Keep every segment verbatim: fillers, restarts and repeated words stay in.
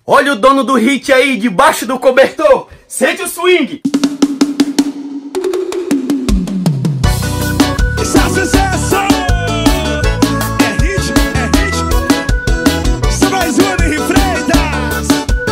Olha o dono do hit aí, debaixo do cobertor. Sente o swing. Isso é sucesso! É hit, é hit. Só mais uma de Freitas.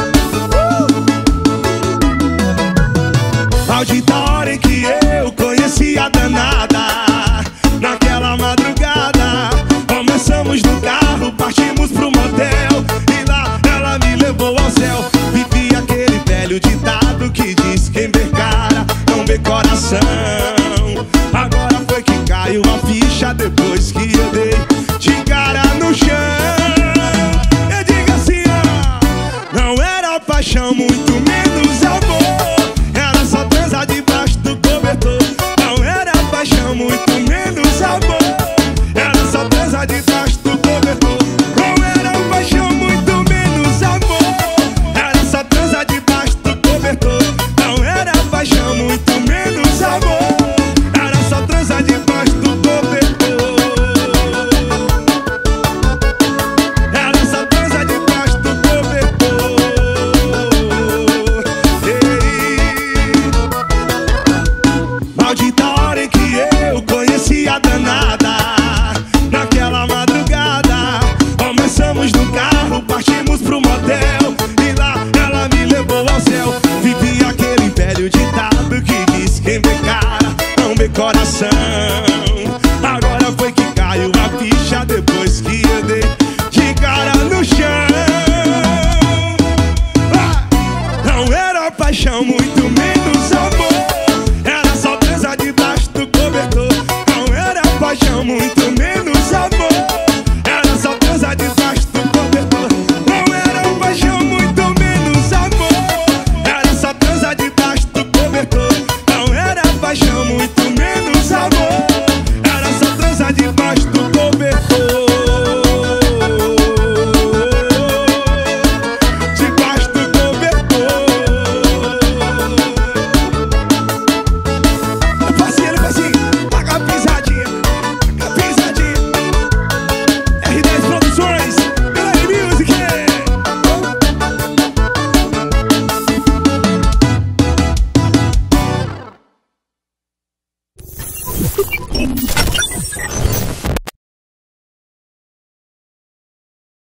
uh! Maldita hora em que eu conheci a danada. Naquela madrugada, começamos no carro, partimos pro motel. E lá ela me levou ao céu. Vivi aquele velho ditado que diz: quem vê cara não vê coração. Agora foi que caiu a ficha depois que eu dei de cara no chão. Eu digo assim, ó, não era paixão, muito menos amor. Era só transa debaixo do cobertor. Não era paixão, muito menos amor. Era só transa debaixo do cobertor. Não era paixão, muito menos amor. Era só transa debaixo do cobertor. Não era paixão, muito menos amor. Era só transa debaixo do cobertor. Era só transa debaixo do cobertor. Ei. Maldita hora em que eu conheci a danada. Naquela madrugada, começamos no carro, partimos pro motel. E lá ela me levou ao céu. Vivi aquele velho ditado que diz: quem vê cara não vê coração. Agora foi que caiu a ficha depois que eu dei de cara no chão. Ah! Não era paixão, muito